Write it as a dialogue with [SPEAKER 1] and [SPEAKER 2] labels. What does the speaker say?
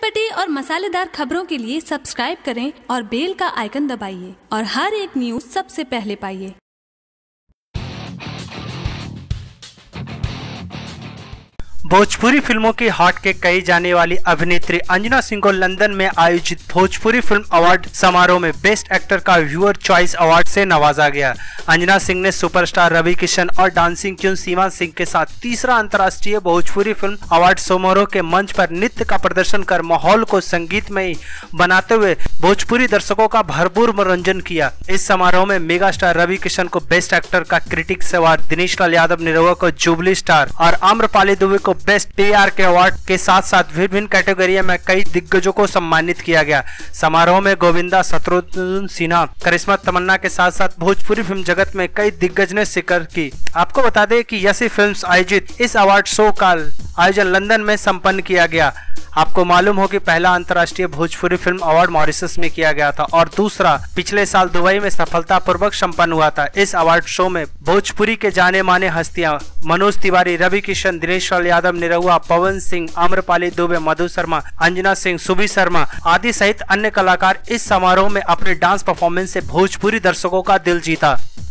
[SPEAKER 1] चटपटी और मसालेदार खबरों के लिए सब्सक्राइब करें और बेल का आइकन दबाइए और हर एक न्यूज सबसे पहले पाइए।
[SPEAKER 2] भोजपुरी फिल्मों की हॉट के कही जाने वाली अभिनेत्री अंजना सिंह को लंदन में आयोजित भोजपुरी फिल्म अवार्ड समारोह में बेस्ट एक्टर का व्यूअर चॉइस अवार्ड से नवाजा गया। अंजना सिंह ने सुपरस्टार रवि किशन और डांसिंग क्वीन सीमा सिंह के साथ तीसरा अंतर्राष्ट्रीय भोजपुरी फिल्म अवार्ड समारोह के मंच पर नृत्य का प्रदर्शन कर माहौल को संगीतमय बनाते हुए भोजपुरी दर्शकों का भरपूर मनोरंजन किया। इस समारोह में मेगा स्टार रवि किशन को बेस्ट एक्टर का क्रिटिक्स अवार्ड, दिनेश लाल यादव निरहुआ को जुबली स्टार और आम्रपाली दुबे को बेस्ट पीआर के अवार्ड के साथ साथ विभिन्न कैटेगरी में कई दिग्गजों को सम्मानित किया गया। समारोह में गोविंदा, शत्रुघ्न सिन्हा, करिश्मा तमन्ना के साथ साथ भोजपुरी फिल्म जगत में कई दिग्गज ने शिरकत की। आपको बता दें कि यसी फिल्म्स आयोजित इस अवार्ड शो का आयोजन लंदन में संपन्न किया गया। आपको मालूम हो कि पहला अंतर्राष्ट्रीय भोजपुरी फिल्म अवार्ड मॉरिशस में किया गया था और दूसरा पिछले साल दुबई में सफलतापूर्वक संपन्न हुआ था। इस अवार्ड शो में भोजपुरी के जाने माने हस्तियां मनोज तिवारी, रवि किशन, दिनेश लाल यादव निरहुआ, पवन सिंह, आम्रपाली दुबे, मधु शर्मा, अंजना सिंह, सुबी शर्मा आदि सहित अन्य कलाकार इस समारोह में अपने डांस परफॉर्मेंस से भोजपुरी दर्शकों का दिल जीता।